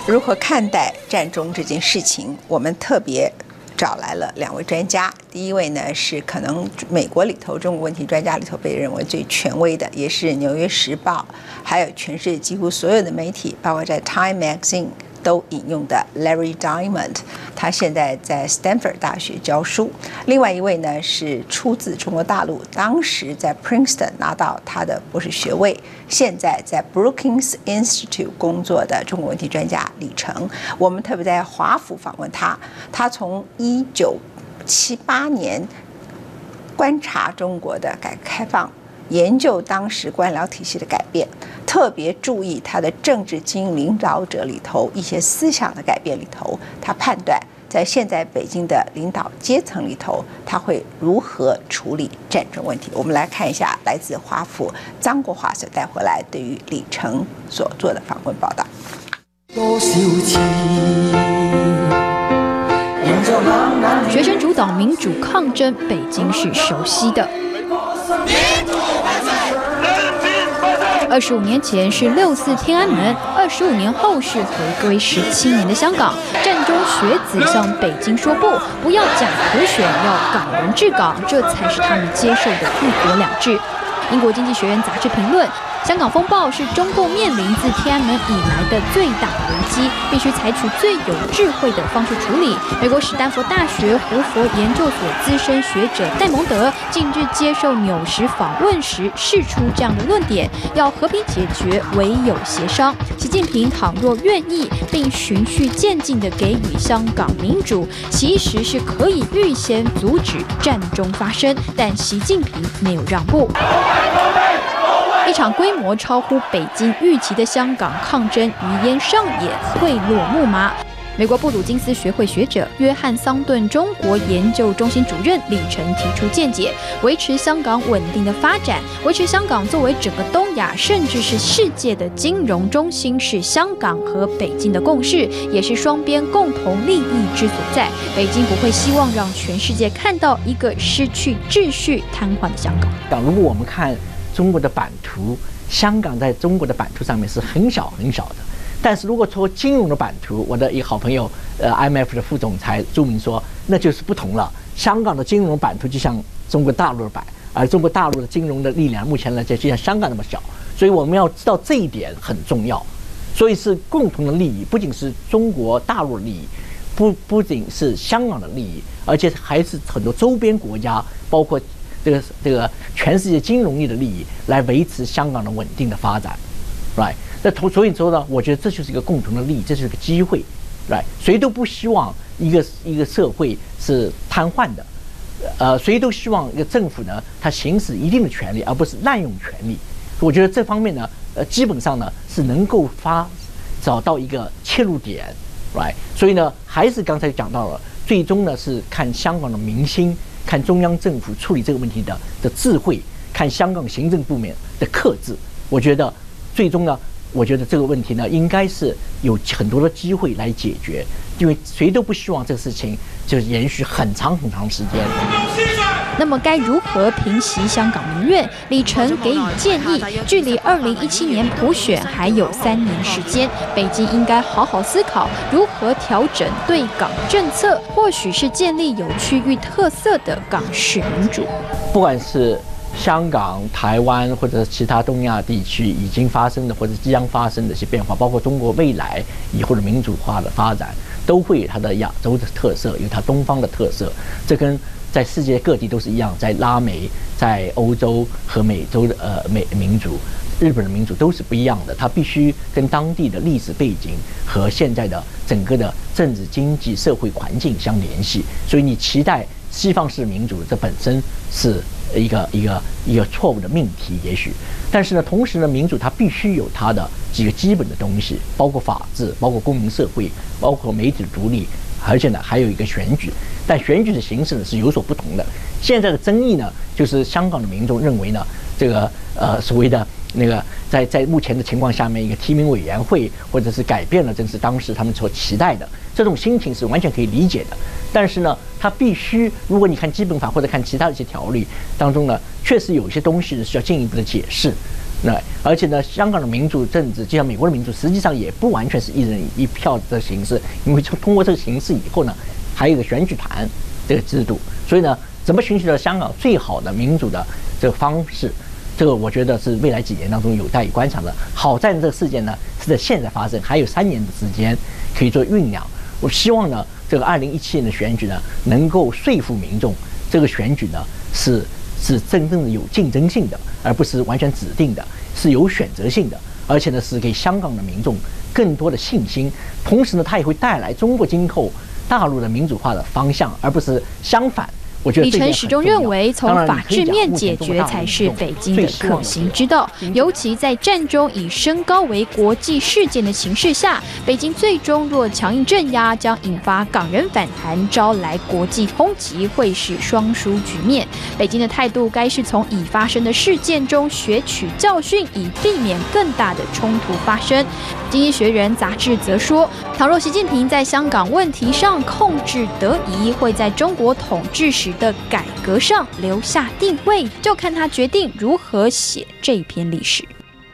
如何看待战中这件事情，我们特别找来了2位专家。第一位呢是可能美国里头中国问题专家里头被认为最权威的，也是《纽约时报》还有全世界几乎所有的媒体，包括在《Time Magazine》都引用的 Larry Diamond， 他现在在 Stanford 大学教书。另外一位呢是出自中国大陆，当时在 Princeton 拿到他的博士学位，现在在 Brookings Institute 工作的中国问题专家李成。我们特别在华府访问他，他从1978年观察中国的改革开放，研究当时官僚体系的改变，特别注意他的政治经营领导者里头一些思想的改变里头，他判断在现在北京的领导阶层里头，他会如何处理战争问题。我们来看一下来自华府张国华所带回来对于李成所做的访问报道。 多少次学生主导民主抗争，北京是熟悉的。25年前是6·4天安门，25年后是回归17年的香港。战中学子向北京说不要假普选，要港人治港，这才是他们接受的一国两制。英国经济学人杂志评论，香港风暴是中共面临自天安门以来的最大危机，必须采取最有智慧的方式处理。美国史丹佛大学胡佛研究所资深学者戴蒙德近日接受纽时访问时释出这样的论点：要和平解决，唯有协商。习近平倘若愿意，并循序渐进地给予香港民主，其实是可以预先阻止战争发生，但习近平没有让步。一场规模超乎北京预期的香港抗争余烟上演，会落木马。美国布鲁金斯学会学者约翰桑顿中国研究中心主任李成提出见解：维持香港稳定的发展，维持香港作为整个东亚甚至是世界的金融中心，是香港和北京的共识，也是双边共同利益之所在。北京不会希望让全世界看到一个失去秩序、瘫痪的香港。 如果我们看中国的版图，香港在中国的版图上面是很小很小的。但是如果从金融的版图，我的一个好朋友IMF 的副总裁朱明说，那就是不同了。香港的金融版图就像中国大陆的版，而中国大陆的金融的力量目前来讲就像香港那么小，所以我们要知道这一点很重要。所以是共同的利益，不仅是中国大陆的利益，不仅是香港的利益，而且还是很多周边国家，包括这个全世界金融业的利益，来维持香港的稳定的发展 ，right？ 那所以说呢，我觉得这就是一个共同的利益，这就是一个机会 ，right？ 谁都不希望一个社会是瘫痪的，谁都希望一个政府呢，它行使一定的权利，而不是滥用权利。我觉得这方面呢，基本上呢是能够找到一个切入点 ，right？ 所以呢，还是刚才讲到了，最终呢是看香港的民心。看中央政府处理这个问题的智慧，看香港行政部门的克制，我觉得最终呢，我觉得这个问题呢，应该是有很多的机会来解决，因为谁都不希望这个事情就是延续很长很长时间。 那么该如何平息香港民怨？李成给予建议，距离2017年普选还有3年时间，北京应该好好思考如何调整对港政策，或许是建立有区域特色的港式民主。 不管是香港、台湾或者其他东亚地区已经发生的或者即将发生的一些变化，包括中国未来以后的民主化的发展，都会有它的亚洲的特色，有它东方的特色。这跟在世界各地都是一样，在拉美、在欧洲和美洲的民主、日本的民主都是不一样的。它必须跟当地的历史背景和现在的整个的政治、经济、社会环境相联系。所以你期待西方式民主，这本身是一个错误的命题，也许。但是呢，同时呢，民主它必须有它的几个基本的东西，包括法治，包括公民社会，包括媒体独立，而且呢还有一个选举。但选举的形式呢是有所不同的。现在的争议呢，就是香港的民众认为呢，这个所谓的那个在目前的情况下面，一个提名委员会或者是改变了，正是当时他们所期待的，这种心情是完全可以理解的。但是呢，它必须，如果你看基本法或者看其他的一些条例当中呢，确实有一些东西是要进一步的解释。 那而且呢，香港的民主政治就像美国的民主，实际上也不完全是一人一票的形式，因为通过这个形式以后呢，还有一个选举团这个制度，所以呢，怎么寻求到香港最好的民主的这个方式，这个我觉得是未来几年当中有待于观察的。好在这个事件呢是在现在发生，还有3年的时间可以做酝酿。我希望呢，这个2017年的选举呢，能够说服民众，这个选举呢是真正的有竞争性的，而不是完全指定的，是有选择性的，而且呢是给香港的民众更多的信心。同时呢，它也会带来中国今后大陆的民主化的方向，而不是相反。 李晨始终认为，从法治面解决才是北京的可行之道。尤其在战中以升高为国际事件的形势下，北京最终若强硬镇压，将引发港人反弹，招来国际抨击，会是双输局面。北京的态度该是从已发生的事件中学取教训，以避免更大的冲突发生。经济学人杂志则说，倘若习近平在香港问题上控制得宜，会在中国统治时的改革上留下定位，就看他决定如何写这篇历史。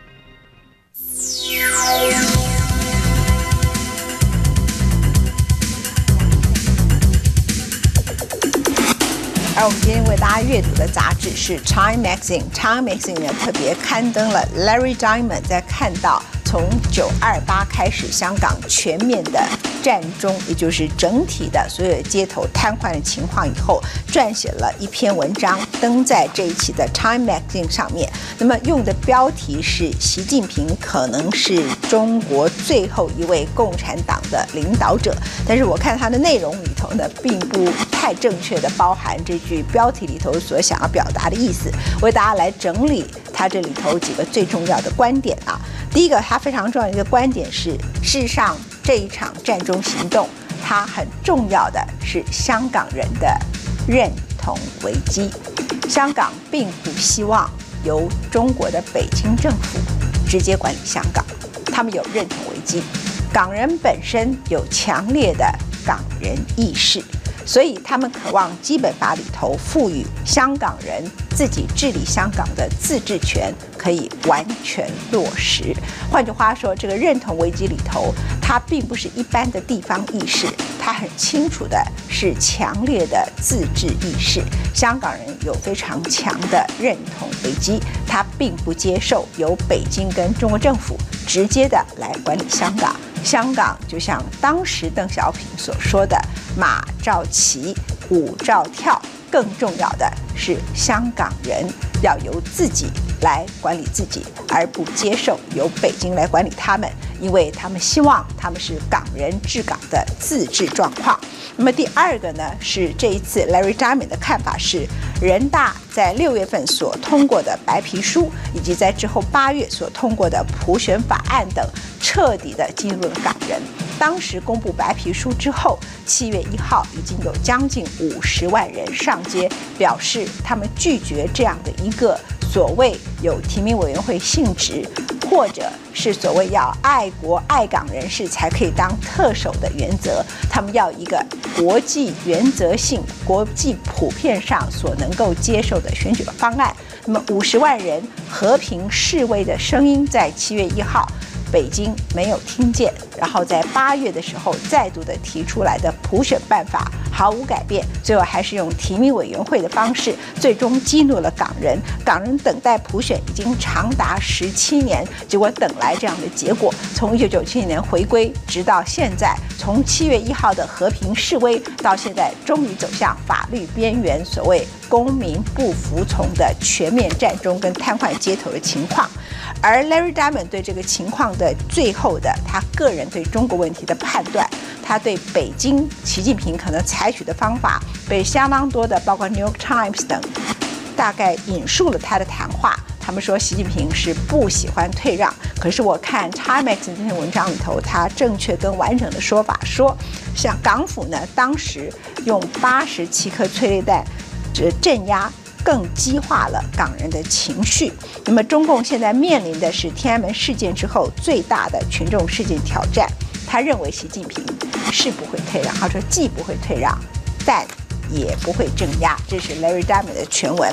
而我们今天为大家阅读的杂志是 Time Magazine。Time Magazine 呢特别刊登了 Larry Diamond 在看到从928开始香港全面的战中，也就是整体的所有的街头瘫痪的情况以后，撰写了一篇文章，登在这一期的 Time Magazine 上面。那么用的标题是习近平可能是中国最后一位共产党的领导者，但是我看它的内容里头呢，并不太正确的包含这句标题里头所想要表达的意思。为大家来整理它这里头几个最重要的观点啊。第一个，它非常重要的一个观点是，事实上这一场战中行动，它很重要的是香港人的认同危机。香港并不希望由中国的北京政府直接管理香港，他们有认同危机。港人本身有强烈的港人意识，所以他们渴望基本法里头赋予香港人自己治理香港的自治权可以完全落实。换句话说，这个认同危机里头，它并不是一般的地方意识，它很清楚的是强烈的自治意识。香港人有非常强的认同危机，他并不接受由北京跟中国政府直接的来管理香港。香港就像当时邓小平所说的“马照骑，舞照跳”，更重要的是香港人要由自己来管理自己，而不接受由北京来管理他们，因为他们希望他们是港人治港的自治状况。那么第二个呢，是这一次 Larry Diamond 的看法是，人大在6月份所通过的白皮书，以及在之后8月所通过的普选法案等，彻底的激怒了港人。当时公布白皮书之后，7月1号已经有将近50万人上街，表示他们拒绝这样的一个所谓有提名委员会性质，或者是所谓要爱国爱港人士才可以当特首的原则。他们要一个国际原则性、国际普遍上所能够接受的选举方案。那么50万人和平示威的声音，在7月1号北京没有听见，然后在8月的时候再度的提出来的普选办法毫无改变，最后还是用提名委员会的方式，最终激怒了港人。港人等待普选已经长达17年，结果等来这样的结果，从1997年回归直到现在，从7月1号的和平示威到现在终于走向法律边缘，所谓公民不服从的全面战中跟瘫痪街头的情况。而 Larry Diamond 对这个情况的最后的他个人对中国问题的判断，他对北京习近平可能采取的方法，被相当多的包括 New York Times 等大概引述了他的谈话。他们说习近平是不喜欢退让，可是我看 Time Magazine 这篇文章里头，他正确跟完整的说法说，像港府呢当时用87颗催泪弹镇压，更激化了港人的情绪。那么中共现在面临的是天安门事件之后最大的群众事件挑战。他认为习近平是不会退让，他说既不会退让，但也不会镇压。这是 Larry Diamond 的全文。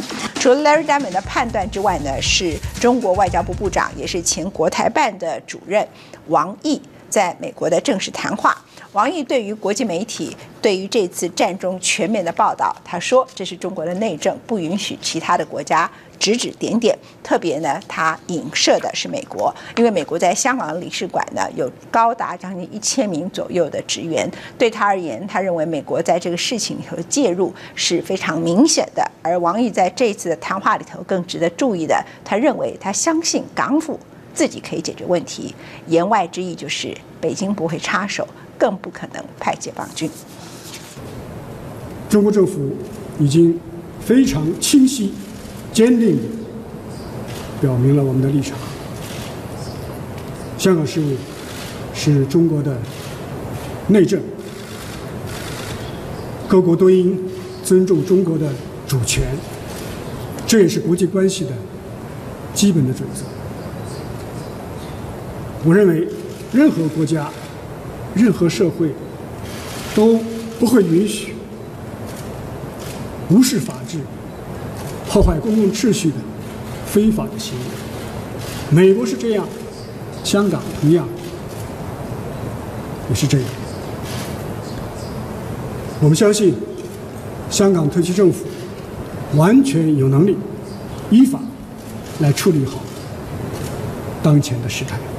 除了 Larry Diamond 的判断之外呢，是中国外交部部长，也是前国台办的主任王毅在美国的正式谈话。王毅对于国际媒体对于这次战中全面的报道，他说这是中国的内政，不允许其他的国家指指点点。特别呢，他影射的是美国，因为美国在香港的领事馆呢有高达将近1000名左右的职员。对他而言，他认为美国在这个事情里头介入是非常明显的。而王毅在这次的谈话里头更值得注意的，他认为他相信港府自己可以解决问题，言外之意就是北京不会插手，更不可能派解放军。 中国政府已经非常清晰、坚定地表明了我们的立场。香港事务是中国的内政，各国都应尊重中国的主权，这也是国际关系的基本的准则。我认为，任何国家、任何社会都不会允许无视法治、破坏公共秩序的非法的行为。美国是这样，香港同样也是这样。我们相信，香港特区政府完全有能力依法来处理好当前的事态。